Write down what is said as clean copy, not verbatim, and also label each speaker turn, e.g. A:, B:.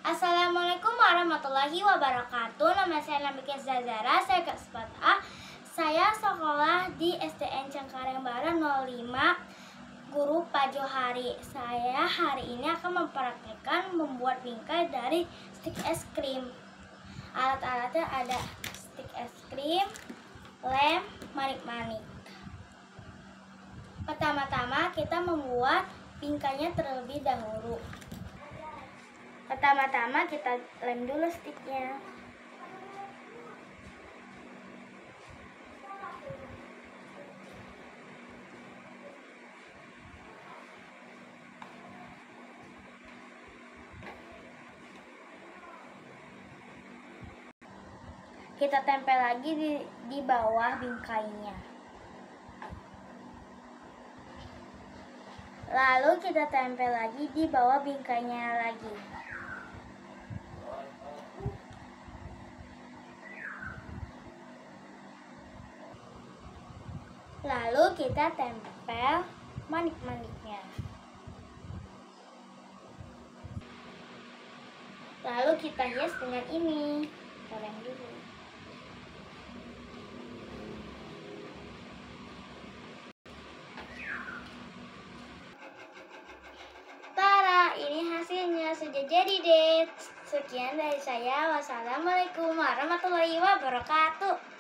A: Assalamualaikum warahmatullahi wabarakatuh. Nama saya Nabila Zazara, saya kelas 4A. Saya sekolah di SDN Cengkareng Barat 05, Guru Pak Johari. Saya hari ini akan mempraktikkan membuat bingkai dari stik es krim. Alat-alatnya ada stik es krim, lem, manik-manik. Pertama-tama kita membuat bingkainya terlebih dahulu. Pertama-tama kita lem dulu stiknya. Kita tempel lagi di bawah bingkainya. Lalu kita tempel lagi di bawah bingkainya lagi. Lalu kita tempel manik-maniknya. Lalu kita hias dengan ini. Kita lem dulu. Tara, ini hasilnya sudah jadi deh. Sekian dari saya. Wassalamualaikum warahmatullahi wabarakatuh.